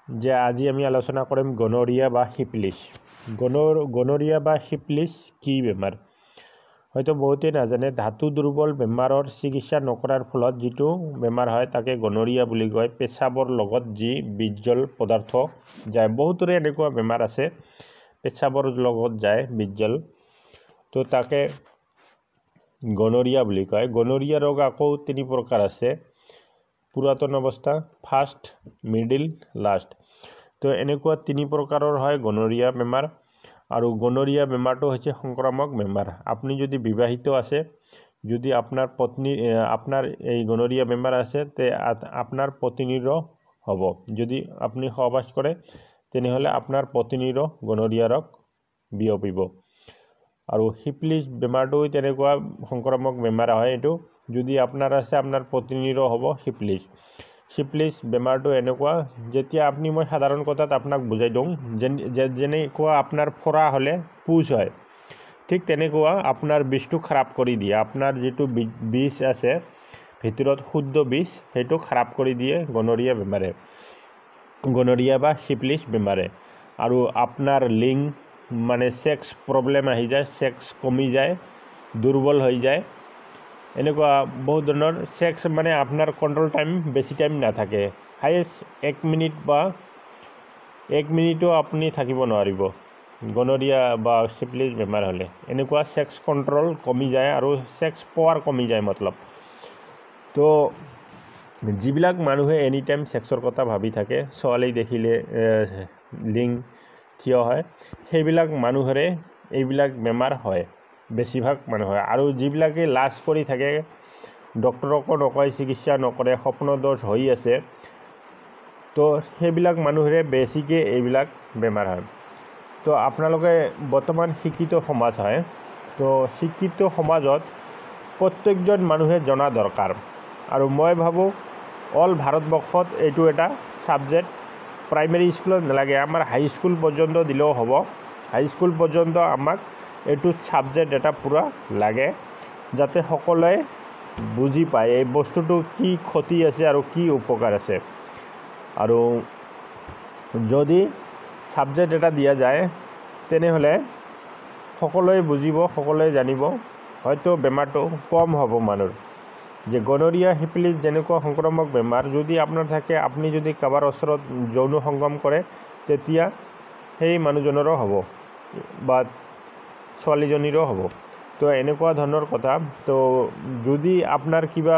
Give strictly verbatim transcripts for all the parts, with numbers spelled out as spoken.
যে আজি আমি আলোচনা কৰিম গনৰিয়া বা সিফিলিছ। গনৰ গনৰিয়া বা সিফিলিছ কি বেমাৰ? হয়তো বহুতেই নাজানে। ধাতু দুৰ্বল বেমাৰৰ চিকিৎসা নকৰাৰ ফলত যিটো বেমাৰ হয় তাকে গনৰিয়া বুলি কয়। পেচাবৰ লগত যি বীজল পদাৰ্থ যায়, বহুতৰে এনেকুৱা বেমাৰ আছে পেচাবৰ লগত যায় বীজল, তো তাকে গনৰিয়া বুলি কয়। গনৰিয়া ৰোগ আকৌ তিনি প্ৰকাৰ আছে: পুৰাতন অৱস্থা, ফাৰ্ষ্ট, মিডিল, লাষ্ট। তো এনেকুৱা তিনি প্ৰকাৰৰ হয় গনৰিয়া বেমাৰ। আৰু গনৰিয়া বেমাৰটো হৈছে সংক্ৰামক বেমাৰ। আপুনি যদি বিবাহিত আছে, যদি আপোনাৰ পত্নী আপোনাৰ এই গনৰিয়া বেমাৰ আছে, তে আপোনাৰ পত্নীৰো হ'ব। যদি আপুনি সহবাস কৰে তেনেহ'লে আপোনাৰ পত্নীৰো গনৰিয়া ৰোগ বিয়পিব। আৰু সিফিলিছ বেমাৰটো তেনেকুৱা সংক্ৰামক বেমাৰ হয়। এইটো যদি আপোনাৰ আছে আপোনাৰ পত্নীৰো হ'ব সিফিলিছ। সিফিলিছ বেমাৰটো এনেকুৱা, যেতিয়া আপুনি মই সাধাৰণ কথাত আপোনাক বুজাই দিওঁ, যেনেকুৱা আপোনাৰ ফৰা হ'লে পুজ হয়, ঠিক তেনেকুৱা আপোনাৰ বীজটো খাৰাপ কৰি দিয়ে। আপোনাৰ যিটো বীজ আছে ভিতৰত শুদ্ধ বীজ, সেইটো খাৰাপ কৰি দিয়ে গনৰিয়া বেমাৰে, গনৰিয়া বা সিফিলিছ বেমাৰে। আৰু আপোনাৰ লিংগ মানে ছেক্স প্ৰব্লেম আহি যায়, ছেক্স কমি যায়, দুৰ্বল হৈ যায়। এনেকুৱা বহুত ধৰণৰ ছেক্স মানে আপোনাৰ কণ্ট্ৰল টাইম বেছি টাইম নাথাকে। হায়েষ্ট এক মিনিট বা এক মিনিটো আপুনি থাকিব নোৱাৰিব গনৰিয়া বা সিফিলিছ বেমাৰ হ'লে। এনেকুৱা ছেক্স কণ্ট্ৰল কমি যায় আৰু ছেক্স পাৱাৰ কমি যায় মতলব। তো যিবিলাক মানুহে এনি টাইম ছেক্সৰ কথা ভাবি থাকে, ছোৱালী দেখিলে লিংগ থিয় হয়, সেইবিলাক মানুহৰে এইবিলাক বেমাৰ হয়, বেছিভাগ মানুহ হয়। আৰু যিবিলাকে লাজ কৰি থাকে, ডক্টৰকো নকয়, চিকিৎসা নকৰে, স্বপ্নদোষ হৈ আছে, তো সেইবিলাক মানুহৰে বেছিকৈ এইবিলাক বেমাৰ হয়। তো আপোনালোকে বৰ্তমান শিক্ষিত সমাজ হয়, তো শিক্ষিত সমাজত প্ৰত্যেকজন মানুহে জনা দৰকাৰ। আৰু মই ভাবোঁ অল ভাৰতবৰ্ষত এইটো এটা ছাবজেক্ট, প্ৰাইমেৰী স্কুলত নালাগে, আমাৰ হাইস্কুল পৰ্যন্ত দিলেও হ'ব। হাইস্কুল পৰ্যন্ত আমাক এইটো ছাবজেক্ট এটা পূৰা লাগে, যাতে সকলোৱে বুজি পায় এই বস্তুটো কি ক্ষতি আছে আৰু কি উপকাৰ আছে। আৰু যদি ছাবজেক্ট এটা দিয়া যায় তেনেহ'লে সকলোৱে বুজিব, সকলোৱে জানিব, হয়তো বেমাৰটো কম হ'ব মানুহৰ। যে গনৰিয়া সিফিলিছ যেনেকুৱা সংক্ৰামক বেমাৰ যদি আপোনাৰ থাকে, আপুনি যদি কাৰোবাৰ ওচৰত যৌন সংগম কৰে, তেতিয়া সেই মানুহজনৰো হ'ব বা ছোৱালীজনীৰো হ'ব। তো এনেকুৱা ধৰণৰ কথা। তো যদি আপোনাৰ কিবা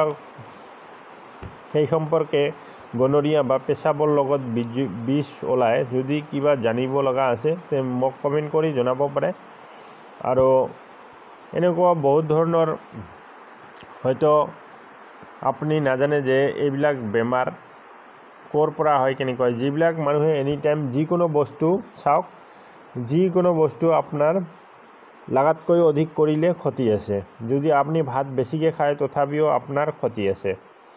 সেই সম্পৰ্কে গনৰিয়া বা পেচাবৰ লগত বীজ বীজ ওলায়, যদি কিবা জানিব লগা আছে তে মোক কমেণ্ট কৰি জনাব পাৰে। আৰু এনেকুৱা বহুত ধৰণৰ হয়তো আপুনি নাজানে যে এইবিলাক বেমাৰ ক'ৰ পৰা হয়, কেনেকুৱা হয়। যিবিলাক মানুহে এনি টাইম যিকোনো বস্তু চাওক, যিকোনো বস্তু আপোনাৰ লাগাতকৈ অধিক কৰিলে ক্ষতি আছে। যদি আপুনি ভাত বেছিকৈ খায় তথাপিও আপোনাৰ ক্ষতি আছে।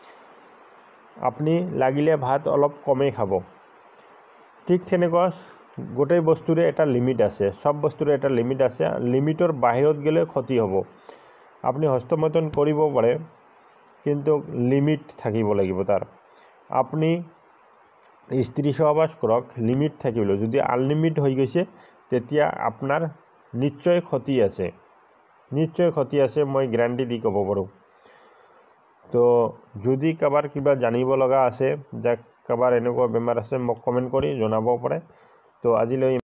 আপুনি লাগিলে ভাত অলপ কমেই খাব। ঠিক তেনেকুৱা গোটেই বস্তুৰে এটা লিমিট আছে, চব বস্তুৰে এটা লিমিট আছে। লিমিটৰ বাহিৰত গ'লে ক্ষতি হ'ব। আপুনি হস্তমৈথুন কৰিব পাৰে, কিন্তু লিমিট থাকিব লাগিব তাৰ। আপুনি স্ত্ৰী সহবাস কৰক, লিমিট থাকিব লাগিব। যদি আনলিমিট হৈ গৈছে তেতিয়া আপোনাৰ নিশ্চয় ক্ষতি আছে, নিশ্চয় ক্ষতি আছে, মই গেৰাণ্টি দি ক'ব পাৰোঁ। তো যদি কাৰোবাৰ কিবা জানিব লগা আছে, যে কাৰোবাৰ এনেকুৱা বেমাৰ আছে, মোক কমেণ্ট কৰি জনাব পাৰে। তো আজিলৈ